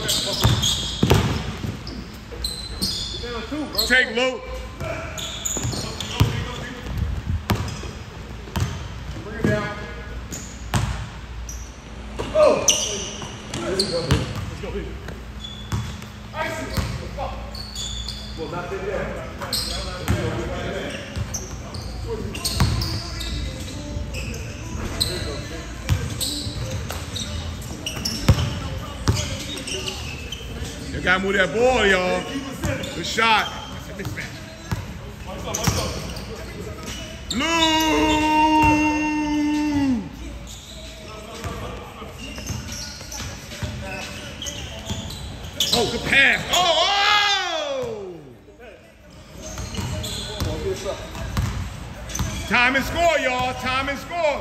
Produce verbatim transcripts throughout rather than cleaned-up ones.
Take Luke. Bring it down. Oh! Let's go. Let's go. Ice. Well, not there yet. You gotta move that ball, y'all. Good shot. Lose! Oh, good pass. Oh, oh! Time and score, y'all. Time and score.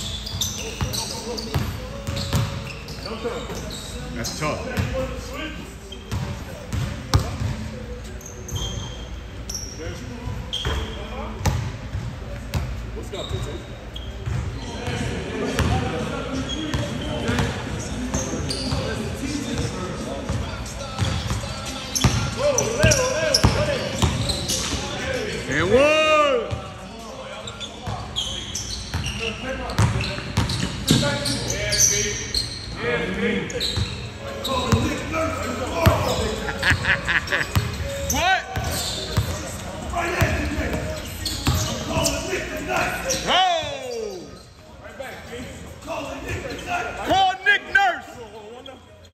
That's tough.